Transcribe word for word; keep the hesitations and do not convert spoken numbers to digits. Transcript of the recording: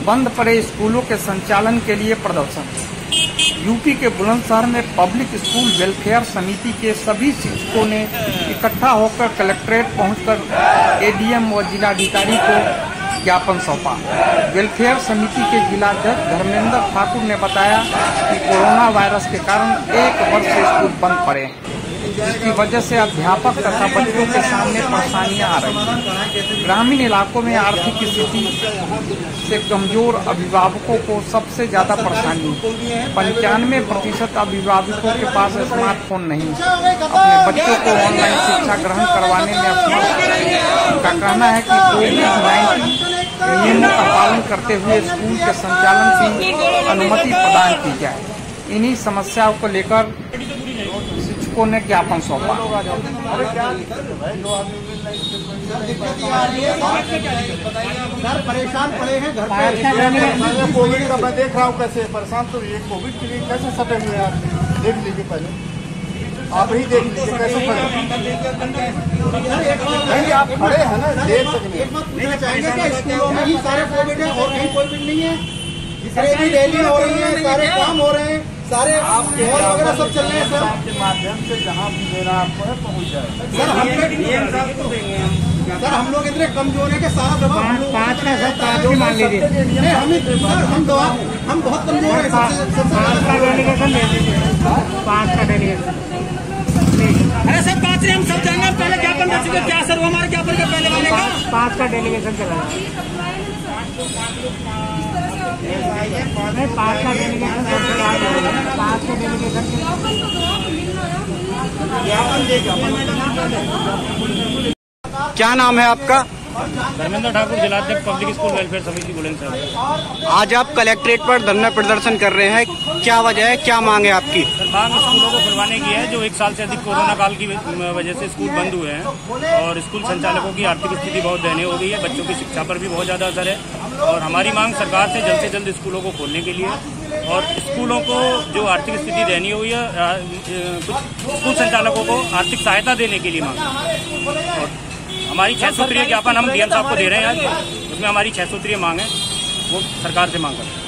बंद पड़े स्कूलों के संचालन के लिए प्रदर्शन। यूपी के बुलंदशहर में पब्लिक स्कूल वेलफेयर समिति के सभी शिक्षकों ने इकट्ठा होकर कलेक्ट्रेट पहुंचकर एडीएम व जिलाधिकारी को ज्ञापन सौंपा। वेलफेयर समिति के जिलाध्यक्ष धर्मेंद्र ठाकुर ने बताया कि कोरोना वायरस के कारण एक वर्ष से स्कूल बंद पड़े हैं, जिसकी वजह से अध्यापक तथा बच्चों के सामने परेशानियां आ रही हैं। ग्रामीण इलाकों में आर्थिक स्थिति से कमजोर अभिभावकों को सबसे ज्यादा परेशानी है। पंचानवे प्रतिशत अभिभावकों के पास स्मार्टफोन नहीं है। अपने बच्चों को ऑनलाइन शिक्षा ग्रहण करवाने में असमर्थ। उनका कहना है कि कोविड नाइन्टीन नियमों का पालन करते हुए स्कूल के संचालन की अनुमति प्रदान की जाए। इन्हीं समस्याओं को लेकर शिक्षकों ने ज्ञापन सौंपा। परेशान पड़े हैं घर पे। कोविड का मैं देख रहा हूँ कैसे परेशान, तो ये कोविड के लिए कैसे सटे हुए हैं आप देख लीजिए, पहले आप ही देख लीजिए कैसे पड़े। नहीं आप खड़े हैं ना, देख सकते। स्कूलों में ही सारे कोविड है और कहीं कोविड नहीं है। भी रैली हो रही है, सारे काम हो रहे हैं, सारे वगैरह सब चल रहे हैं। सर आपके माध्यम से जहाँ भी देना आपको है पहुँच जाए। सर हम सर हम लोग इतने कमजोर है कि सारा दवा पाँच का सर पाँच ही मान लीजिए। नहीं हम सर हम दवा हम बहुत कमजोर है। पाँच का डेलीगेशन ले लीजिए, पाँच का डेलीगेशन। अरे सर पाँच हम सब जाएंगे, पहले ज्ञापन दे चुके क्या सर, वो हमारे ज्ञापन के पहले वाले का पाँच का डेलीगेशन चला नहीं, पाँच का डेलीगेशन पाँच का डेलीगेशन ज्ञापन देगा। क्या नाम है आपका? धर्मेंद्र ठाकुर, जिलाध्यक्ष पब्लिक स्कूल वेलफेयर समिति बुलंदशहर। आज आप कलेक्ट्रेट पर धरना प्रदर्शन कर रहे हैं, क्या वजह है, क्या मांग है आपकी? मांग स्कूलों को खुलवाने की है, जो एक साल से अधिक कोरोना काल की वजह से स्कूल बंद हुए हैं और स्कूल संचालकों की आर्थिक स्थिति बहुत दयनीय हो गई है। बच्चों की शिक्षा पर भी बहुत ज्यादा असर है और हमारी मांग सरकार से जल्द से जल्द स्कूलों को खोलने के लिए और स्कूलों को जो आर्थिक स्थिति दयनीय हुई है, कुछ स्कूल संचालकों को आर्थिक सहायता देने के लिए मांग। और हमारी छह सूत्रीय ज्ञापन हम डीएम साहब को दे रहे हैं आज, उसमें हमारी छह सूत्रीय मांग है, वो सरकार से मांग कर